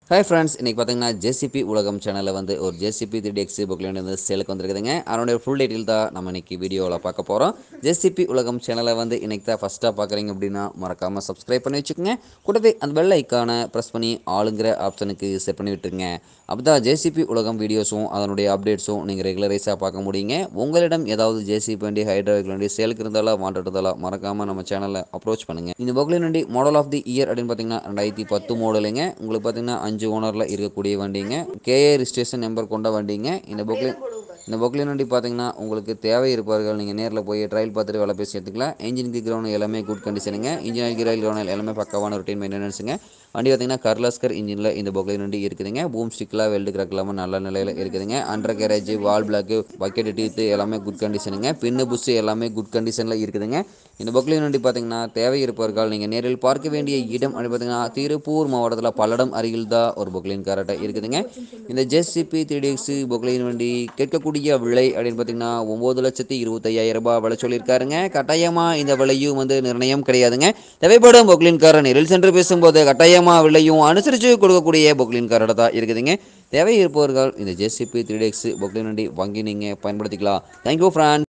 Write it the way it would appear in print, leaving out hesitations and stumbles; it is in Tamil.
ஹாய் ஃப்ரெண்ட்ஸ், இன்றைக்கி பார்த்தீங்கன்னா ஜேசிபி உலகம் சேனலில் வந்து ஒரு ஜேசிபி 3DX புக்லேண்ட் வந்து சேலுக்கு வந்துருக்குதுங்க. அதனுடைய ஃபுல் டீட்டெயில் தான் நம்ம இன்றைக்கி வீடியோவில் பார்க்க போகிறோம். ஜேசிபி உலகம் சேனலை வந்து இன்றைக்கி தான் ஃபஸ்ட்டாக பார்க்குறீங்க அப்படின்னா மறக்காமல் சப்ஸ்கிரைப் பண்ணி வச்சுக்கோங்க. கூடவே அந்த பெல் ஐக்கானை ப்ரெஸ் பண்ணி ஆளுங்கிற ஆப்ஷனுக்கு செட் பண்ணி விட்டுருங்க. அப்போ தான் ஜேசிபி உலகம் வீடியோஸும் அதனுடைய அப்டேட்ஸும் நீங்கள் ரெகுலரைஸாக பார்க்க முடியுங்க. உங்களிடம் ஏதாவது ஜேசிபி வண்டி ஹைட்ராலிக் வண்டி சேலுக்கு இருந்தாலும் வாண்டட் இருந்தாலும் மறக்காமல் நம்ம சேனலை அப்ரோச் பண்ணுங்கள். இந்த புக்லேண்ட் வண்டி மாடல் ஆஃப் தி இயர் அப்படின்னு பார்த்தீங்கன்னா 2010 மாடலுங்க. உங்களுக்கு பார்த்தீங்கன்னா 5 ஓனரில் இருக்கக்கூடிய வண்டிங்க. கேஏ ரிஜிஸ்ட்ரேஷன் நம்பர் கொண்ட வண்டிங்க. இந்த பொக்லின் வண்டி பார்த்தீங்கன்னா உங்களுக்கு தேவை இருப்பவர்கள் நீங்கள் நேரில் போய் ட்ரையல் பார்த்துட்டு வேலை பேசி எடுத்துக்கலாம். இன்ஜின் கிரவுண்ட் எல்லாமே குட் கண்டிஷனுங்க. இன்ஜின் கிரவுண்ட் கிரவுண்ட் எல்லாமே பக்கவான ரொட்டீன் மெயின்டெனன்ஸுங்க. வண்டி பார்த்தீங்கன்னா கர்லாஸ்கர் இன்ஜினில் இந்த பொக்லின் வண்டி இருக்குதுங்க. பூம் ஸ்டிக்லாம் வெல்டு கிராக் இல்லாமல் நல்ல நிலையில் இருக்குதுங்க. அண்டர் கேரேஜ் வால் பிளாக்கு பக்கெட் டீத்து எல்லாமே குட் கண்டிஷனுங்க. பின்னு புஷ் எல்லாமே குட் கண்டிஷனில் இருக்குதுங்க. இந்த பொக்லின் வண்டி பார்த்தீங்கன்னா தேவை இருப்பவர்கள் நீங்கள் நேரில் பார்க்க வேண்டிய இடம் அப்படி பார்த்தீங்கன்னா திருப்பூர் மாவட்டத்தில் பல்லடம் அருகில் தான் ஒரு பொக்லின் காரட்டை இருக்குதுங்க. இந்த ஜேசிபி 3DX பொக்லின் வண்டி கேட்கக்கூடிய விலை அப்படின்னு பார்த்தீங்கன்னா 9,25,000 விலை சொல்லியிருக்காருங்க. கட்டாயமாக இந்த விலையும் வந்து நிர்ணயம் கிடையாதுங்க. தேவைப்படும் பொக்லின் காரை நேரில் சென்று பேசும்போது கட்டாயமாக விலையும் அனுசரித்து கொடுக்கக்கூடிய பொக்லின் காரட்டை தான் இருக்குதுங்க. தேவை இருப்பவர்கள் இந்த ஜேசிபி 3DX பொக்லின் வண்டி வாங்கி நீங்கள் பயன்படுத்திக்கலாம். Thank you friends.